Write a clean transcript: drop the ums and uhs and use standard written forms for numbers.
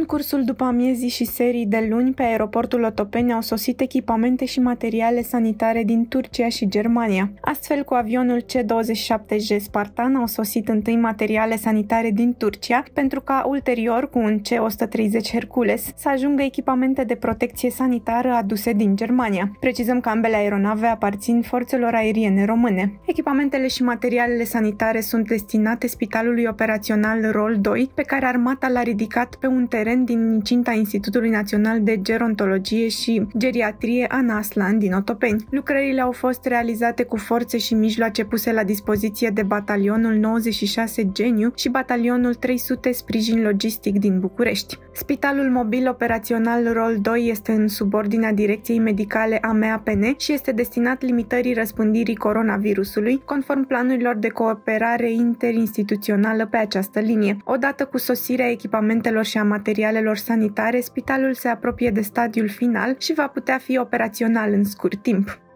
cursul după amiezii și serii de luni, pe aeroportul Otopeni au sosit echipamente și materiale sanitare din Turcia și Germania. Astfel, cu avionul C-27J Spartan au sosit întâi materiale sanitare din Turcia, pentru ca ulterior, cu un C-130 Hercules, să ajungă echipamente de protecție sanitară aduse din Germania. Precizăm că ambele aeronave aparțin forțelor aeriene române. Echipamentele și materialele sanitare sunt destinate Spitalului Operațional Rol 2, pe care armata l-a ridicat pe un teren din incinta Institutului Național de Gerontologie și Geriatrie Ana Aslan din Otopeni. Lucrările au fost realizate cu forțe și mijloace puse la dispoziție de Batalionul 96 Geniu și Batalionul 300 Sprijin Logistic din București. Spitalul Mobil Operațional Rol 2 este în subordinea Direcției Medicale AMEAPN și este destinat limitării răspândirii coronavirusului, conform planurilor de cooperare interinstituțională pe această linie. Odată cu sosirea echipamentelor și a materialelor sanitare, spitalul se apropie de stadiul final și va putea fi operațional în scurt timp.